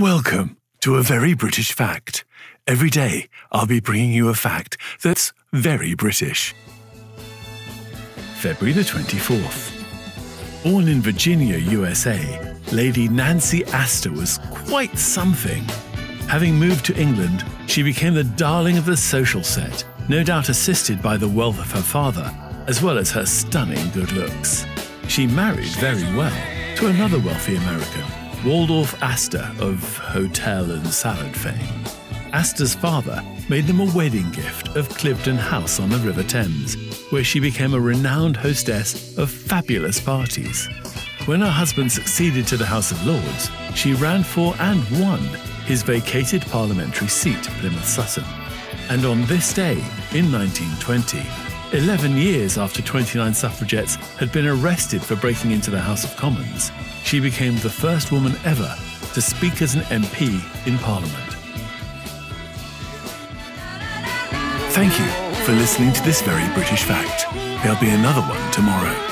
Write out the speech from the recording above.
Welcome to a very British fact. Every day I'll be bringing you a fact that's very British. February the 24th. Born in Virginia, USA, Lady Nancy Astor was quite something. Having moved to England, she became the darling of the social set, no doubt assisted by the wealth of her father, as well as her stunning good looks. She married very well to another wealthy American, Waldorf Astor of hotel and salad fame. Astor's father made them a wedding gift of Cliveden House on the River Thames, where she became a renowned hostess of fabulous parties. When her husband succeeded to the House of Lords, she ran for and won his vacated parliamentary seat, Plymouth Sutton. And on this day, in 1920, 11 years after 29 suffragettes had been arrested for breaking into the House of Commons, she became the first woman ever to speak as an MP in Parliament. Thank you for listening to this very British fact. There'll be another one tomorrow.